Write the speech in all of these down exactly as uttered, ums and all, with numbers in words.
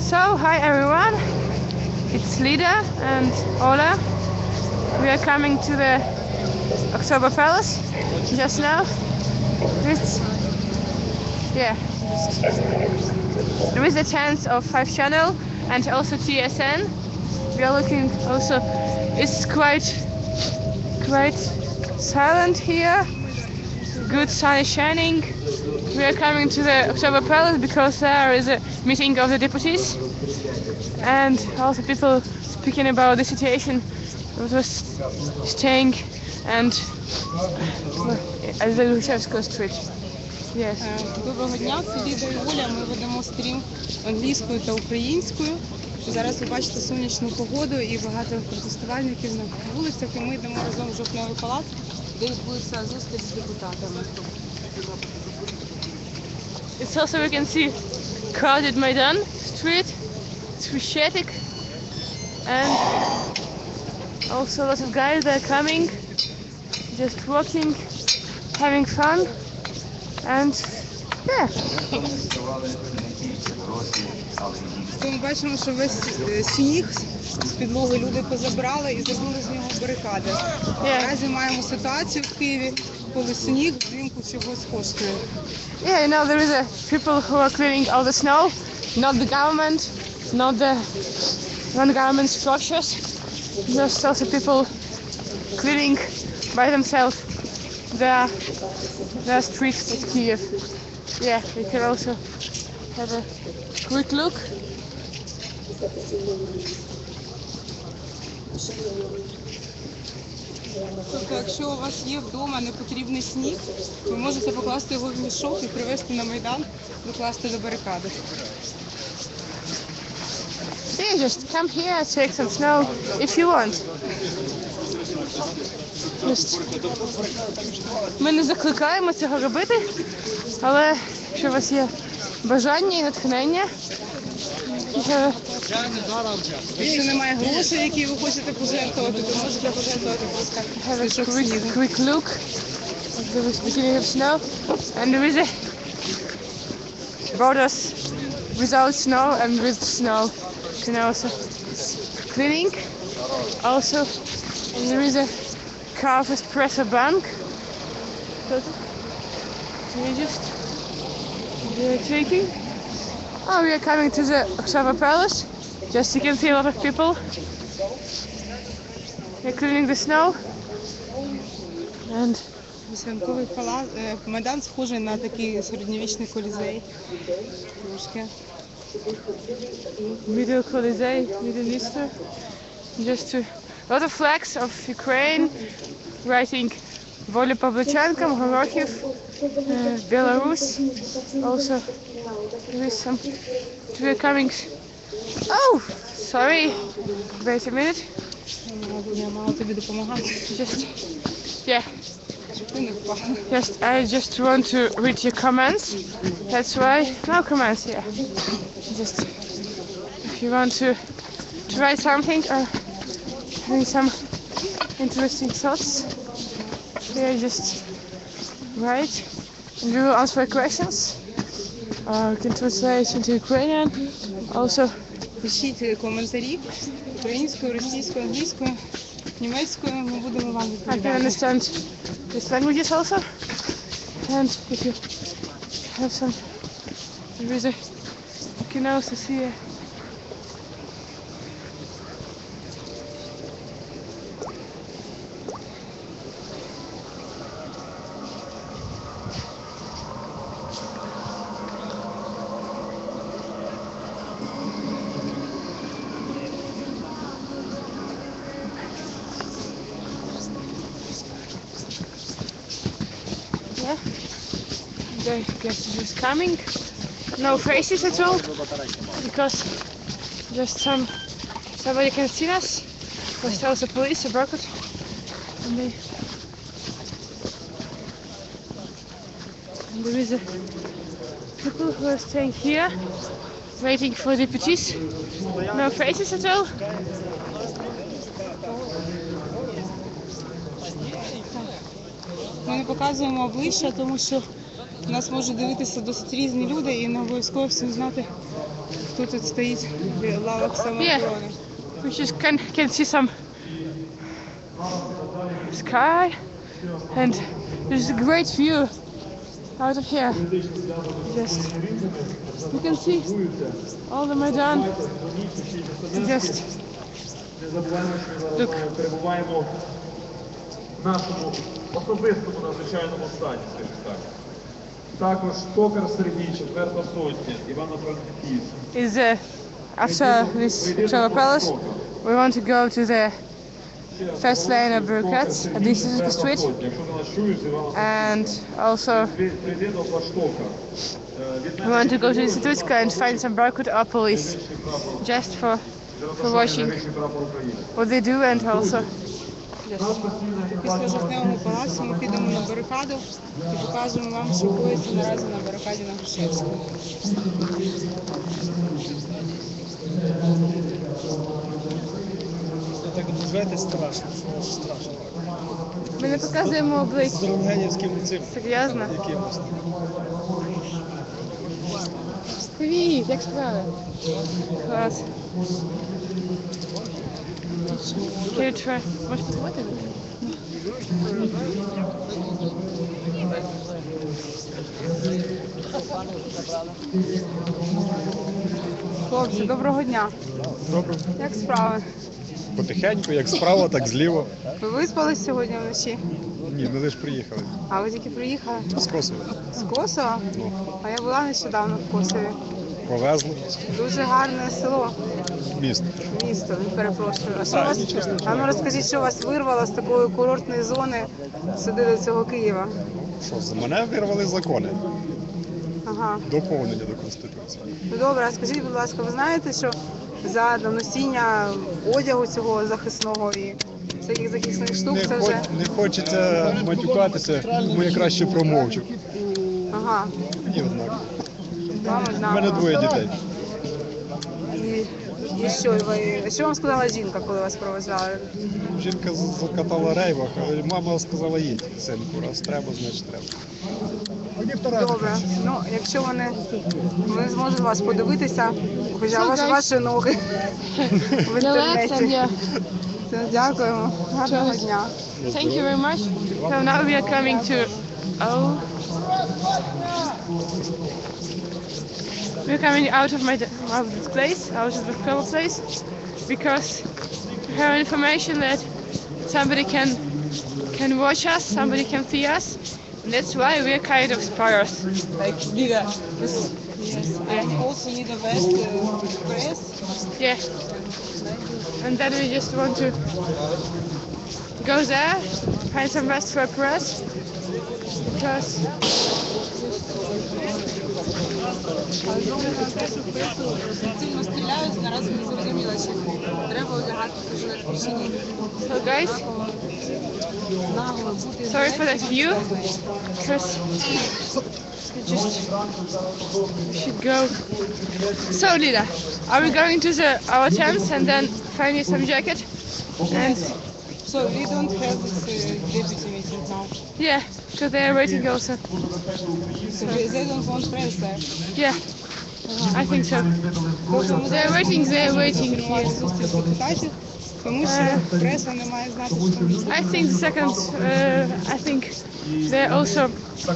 So, hi everyone, it's Lida and Ola. We are coming to the Oktober Palace just now. It's, yeah, there is a chance of five channel and also T S N. We are looking also, it's quite, quite silent here. Good sun is shining. We are coming to the Oktober Palace because there is a meeting of the deputies and also people speaking about the situation that was staying and at the Грушевського street. Yes. Доброго дня, це Ліда і Оля. Ми ведемо стрім англійською та українською. Зараз ви бачите сонячну погоду і багато протестувальників на вулицях. І ми йдемо разом в Жовтневий палац, де відбудеться зустріч з депутатами. It's also we can see crowded Maidan street. It's Hrushchev and also lots of guys that are coming, just walking, having fun, and yeah. Ми бачимо, що весь сніг з підлоги люди позабрали і зробили з нього барикади. Yeah. Наразі маємо ситуацію в Києві, коли сніг взимку чогось коштує. Yeah, you know, there is a people who are clearing all the snow, not the government, not the non-government structures, just also people cleaning by themselves their, their streets in Kiev. Yeah, we can also have a quick look. Тобто, якщо у вас є вдома непотрібний сніг, ви можете покласти його в мішок і привезти на Майдан, докласти до барикади. Yeah, just come here, take some snow if you want. Just... Ми не закликаємо цього робити, але якщо у вас є бажання і натхнення, то... Якщо немає грошей, які ви хочете пожертвувати, то можете пожертвувати просто have a мішок quick, снігу. quick look at the beginning of snow, and there is a borders without snow and with snow. You can also cleaning. Also, and there is a car with Espresso Bank. So we just we are taking. Oh, we are coming to the Oktober Palace. Just you can see a lot of people. They're cleaning the snow. And Веселковий палац, Майдан схожий на такий середньовічний колізей. Трошки. Middle Colisée, Middle Easter. Just to, a lot of flags of Ukraine, writing Volia Pavlichenko, Horokhiv, uh, Belarus. Also, there is some. We're coming. Oh, sorry. Wait a minute. Я мала тобі допомагати. Just, yeah. Щоб ти не впала. Just, I just want to read your comments. That's why. No comments, yeah. Just, if you want to, to write something or having some interesting thoughts, here just write and we will answer questions. Or we can translate into Ukrainian. Also, Пишіть коментарі українською, російською, англійською, німецькою. Ми будемо вам I can відповідати. understand these languages also. And if you have some, there is a, you can also see a yeah. The guest is just coming. No faces at all because just some somebody can see us. First also police or Berkut. And they and there is a people who are staying here waiting for deputies. No faces at all. Ми не показуємо обличчя, тому що нас можуть дивитися досить різні люди і не обов'язково всім знати тут от стоїть лавок самооборони. We just can can see some sky, and there's a great view out of here. Just you can see all the Maidan. Just look. Перебуваємо в нашому особистому надзвичайному стані, скажімо так. Також Токар Сергій, четверта сотня, Івано-Франківськ. Is uh, after this October Palace, we want to go to the first lane of Burkats at the Institute Street, and also we want to go to the Institutska and find some Barcode or police, just for for watching what they do, and also Після жовтневого палацу ми підемо на барикаду і покажемо вам, що коїться наразі на барикаді на Грушевському. Так знаєте, страшно, страшно. ми не показуємо обличчя. З рентгенівським цим Серйозно? якимось. Привіт, як справи? Клас. Can you try? Можеш спробувати? Хлопці, доброго дня. Добре. Як справи? Потихеньку, як справа, так зліво. Ви виспались сьогодні вночі? Ні, ми лише приїхали. А ви тільки приїхали? З Косово. З Косова? Ну, А я була нещодавно в Косові. повезли Дуже гарне село, місто. місто, перепрошую. А що А, вас, нічого страшного. а ну розкажіть, що вас вирвало з такої курортної зони сюди до цього Києва? Що, з мене вирвали закони. Ага. Доповнення до Конституції. Ну добре, а скажіть, будь ласка, ви знаєте, що за носіння одягу цього захисного і всяких захисних штук Не, це хоч, вже... не хочеться матюкатися, тому я краще промовчу. Ага, Мені однак. вам одна. У мене двоє дітей. І, і що, ви, що вам сказала жінка, коли вас проводжали? Жінка з- закатала рейвах, але мама сказала їдь, синку, раз треба, значить треба. Добре, ну якщо вони, вони зможуть вас подивитися, хоча Що, ваші, guys? ваші ноги в Relax and інтернеті. yeah. Все, дякуємо, гарного дня. Thank you very much. So now we are coming to oh we're coming out of my out of this place, out of the October place, because we have information that somebody can can watch us, somebody can see us, and that's why we're kind of spies. Like leader. This, Yes, and also need a vest uh, press. yeah. And then we just want to go there, find some rest for a press, because Але знову на те, що пресу сильно стріляють, наразі не зрозуміло, чи треба одягати жилет чи ні. so guys, Нагло бути sorry for that view, because we just we should go. So Lila, are we going to the our tents and then find you some jacket? And So we don't have this uh, deputy meeting now. yeah, because they are waiting also. So they they don't want press there. Yeah, I think so. They are waiting. They are waiting here. Зустріч депутатів, тому що преса не має знати, що там відбувається. I think the second. Uh, I think they also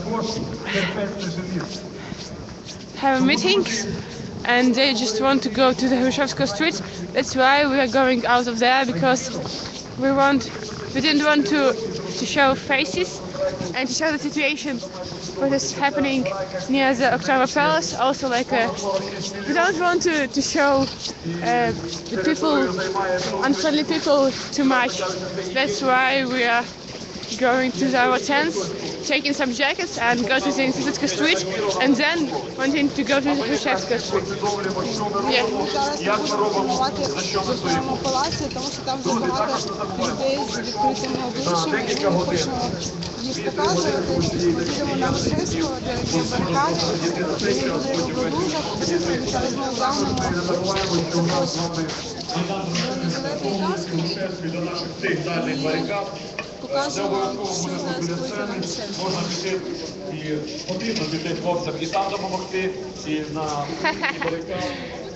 have a meeting, and they just want to go to the Hrushevska street. That's why we are going out of there, because we want. We didn't want to to show faces and to show the situation what is happening near the October Palace. Also, like uh, we don't want to to show uh, the people, unfriendly people, too much. That's why we are going to our tents, taking some jackets, and go to the Institutska street, and then wanting to go to the Hrushevska street. Yeah. Зараз ми будемо фільмувати в жовтневому палаці, тому що там дуже багато людей з відкритими обличчями, і ми хочемо їх показувати. Підемо на Грушевського, де є барикади, і буде побудужок, зараз ми одягнемо також бронежилети і каски, і покажемо вам, що зараз коїться на Грушевському. Можна піти і потрібно піти хлопцям і там допомогти, і на барикад.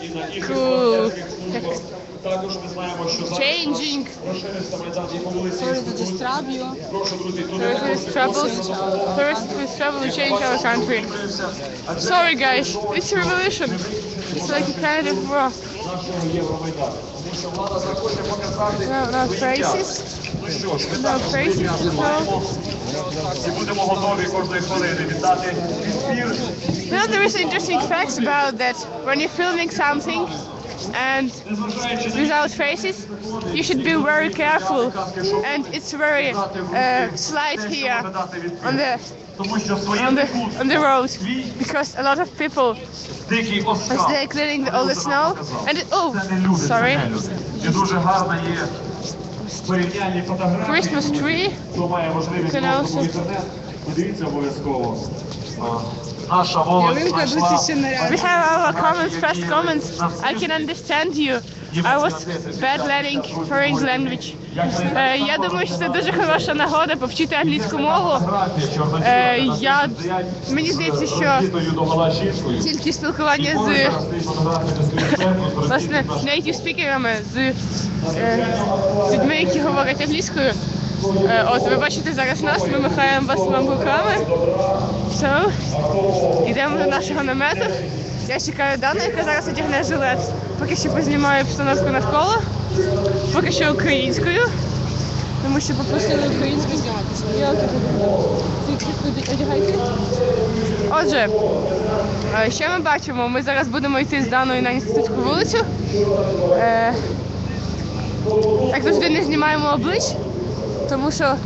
і на інших Cool. волонтерських службах. Також ми знаємо, що зараз Changing. розширився майдан і по вулиці Sorry to Інститут. disturb you. Прошу, друзі, туди Tourist troubles, tourist with trouble to change our country. Sorry guys, it's a revolution. It's like a kind of war. нашого Євромайдану. Тому що влада захоче показати No, no свої faces. м'ясо. Ну що ж, ми No також faces, свої м'ясо no. маємо і будемо готові кожної хвилини віддати відбір. You know, there is interesting facts about that. When you're filming something and Незважаючи на without faces, you should be very careful. And it's very uh, slight here on the тому що своє on the on the road свій because a lot of people, дикий as оскал. they're clearing all the snow, and it, oh, Це не люди, sorry, це не люди. І дуже гарна є порівняльні фотографії. Christmas tree. Хто має можливість Can доступу в also- інтернет, подивіться обов'язково. А, Наша молодь Ялинка знайшла. досі ще нарядна. We have our comments, first comments. I can understand you. I was bad learning foreign language. Е, я думаю, що це дуже хороша нагода повчити англійську мову. Е, я, мені здається, що тільки спілкування з власне native спікерами, з е, людьми, які говорять англійською. Е, от ви бачите зараз нас, ми махаємо вас вам руками. So, йдемо до нашого намету. Я чекаю Дану, яка зараз одягне жилет. Поки що познімаю обстановку навколо. Поки що українською. Тому що попросили українською зніматися. Я отут одягайте. Отже, е, що ми бачимо? Ми зараз будемо йти з Даною на інститутську вулицю. Е, Як завжди не знімаємо облич, тому що,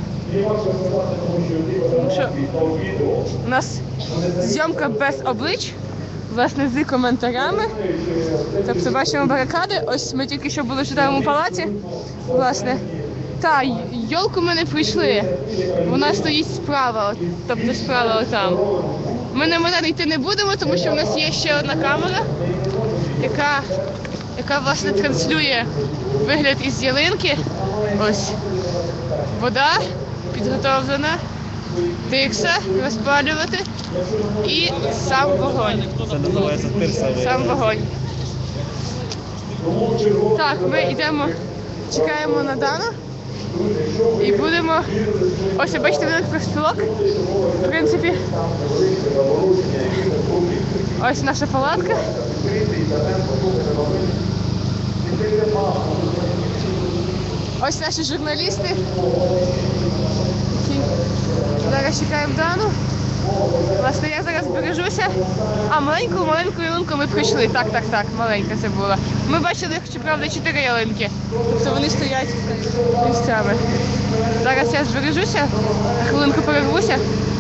тому що у нас зйомка без облич, власне, з коментарями. Тобто бачимо барикади, ось ми тільки що були в Житомирському палаці, власне. Та, йолку ми не прийшли, вона стоїть справа, от, тобто справа отам. Ми на Майдан йти не будемо, тому що в нас є ще одна камера, яка, яка власне транслює вигляд із ялинки. Ось вода підготовлена, тикса розпалювати і сам вогонь. Це називається тирса. Сам вогонь. Так, ми йдемо, чекаємо на Дану і будемо. Ось, бачите, великий профспілок. В принципі, ось наша палатка. Ось наші журналісти, які зараз чекаємо Дану. Власне, я зараз бережуся. А, маленьку, маленьку ялинку ми прийшли. Так, так, так, маленька це була. Ми бачили, щоправда, чотири ялинки. Тобто вони стоять місцями. Зараз я збережуся, на хвилинку перервуся